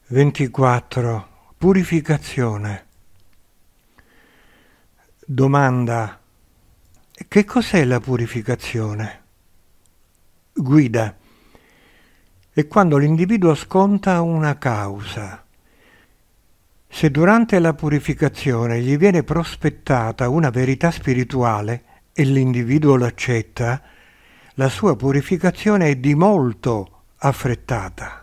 24. Purificazione. Domanda: che cos'è la purificazione? Guida: è quando l'individuo sconta una causa. Se durante la purificazione gli viene prospettata una verità spirituale e l'individuo l'accetta, la sua purificazione è di molto affrettata.